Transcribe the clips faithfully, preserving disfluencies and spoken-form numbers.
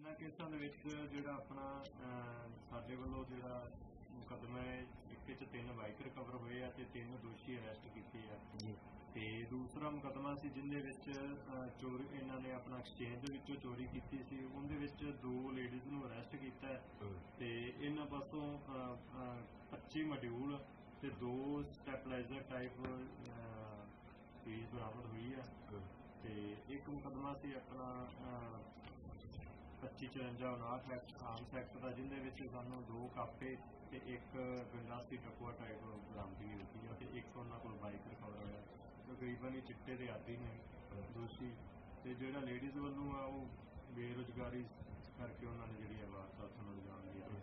ਇਹਨਾਂ ਕੇਸਾਂ ਦੇ ਵਿੱਚ ਜਿਹੜਾ ਆਪਣਾ ਸਾਡੇ ਵੱਲੋਂ ਜਿਹੜਾ ਮੁਕੱਦਮਾ ਹੈ, ਇੱਕ 'ਚ ਤਿੰਨ ਬਾਈਕ ਰਿਕਵਰ ਹੋਏ ਆ ਅਤੇ ਤਿੰਨ ਦੋਸ਼ੀ ਅਰੈਸਟ ਕੀਤੇ ਆ। ਅਤੇ ਦੂਸਰਾ ਮੁਕੱਦਮਾ ਸੀ ਜਿਹਦੇ ਵਿੱਚ ਚੋਰੀ ਇਹਨਾਂ ਨੇ ਆਪਣਾ ਐਕਸਚੇਂਜ ਦੇ ਵਿੱਚੋਂ ਚੋਰੀ ਕੀਤੀ ਸੀ, ਉਹਦੇ ਵਿੱਚ ਦੋ ਲੇਡੀਜ਼ ਨੂੰ ਅਰੈਸਟ ਕੀਤਾ ਅਤੇ ਇਹਨਾਂ ਪਾਸੋਂ ਪੱਚੀ ਮੋਡਿਊਲ ਅਤੇ ਦੋ ਸਟੈਪਲਾਈਜ਼ਰ ਟਾਈਪ ਚੀਜ਼ ਬਰਾਮਦ ਹੋਈ ਆ। ਅਤੇ ਇੱਕ ਮੁਕੱਦਮਾ ਸੀ ਆਪਣਾ ਪੱਚੀ ਚੁਰੰਜਾ ਉਨਾਹਠ ਐਕਟ ਆਰਮਸ ਐਕਟ ਦਾ, ਜਿਹਦੇ ਵਿੱਚ ਸਾਨੂੰ ਦੋ ਕਾਪੇ ਅਤੇ ਇੱਕ ਗੰਡਾਸੀ ਟਕੂਆ ਟਾਈਪ ਬਰਾਮਦਗੀ ਹੋਈ ਆ ਅਤੇ ਇੱਕ ਉਹਨਾਂ ਕੋਲ ਬਾਈਕ ਰਿਕਵਰ ਹੋਇਆ। ਤਕਰੀਬਨ ਹੀ ਚਿੱਟੇ ਦੇ ਆਦੀ ਨੇ ਦੋਸ਼ੀ, ਅਤੇ ਜਿਹੜਾ ਲੇਡੀਜ਼ ਵੱਲੋਂ ਆ ਉਹ ਬੇਰੁਜ਼ਗਾਰੀ ਕਰਕੇ ਉਹਨਾਂ ਨੇ ਜਿਹੜੀ ਵਾਰਦਾਤ ਨੂੰ ਅੰਜਾਮ ਦਿਆ।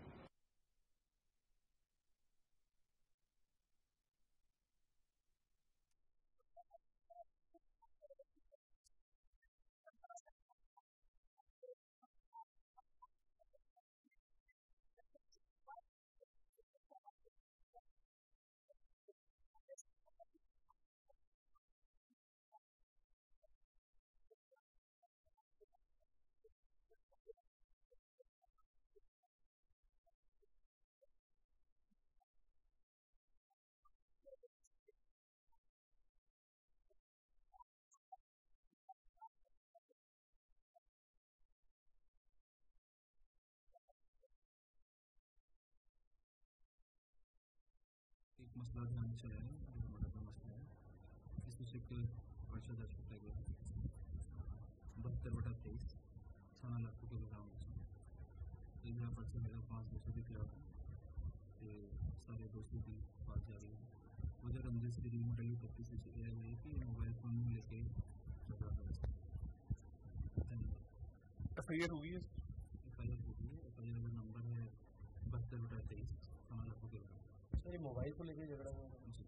एक मसला ध्यान से आया है, जो हमारा जो मसला है, इस विषय के पर्चा दर्ज किया गया है बहत्तर बटा तेईस थाना लाखों के गुलाम जिला पर्चा मेरा पाँच दोषी के खिलाफ है, सारे दोषी की बात जारी है। वजह रमजिश की रीम रही तफ्तीश से यह है कि मोबाइल फ़ोन लेके झगड़ा कर एफ आई आर हुई है एफ आई आर हो गई है। एफ आई आर का नंबर है बहत्तर बटा तेईस थाना लाखों के गुलाम। ये मोबाइल को लेकर झगड़ा हुआ जी।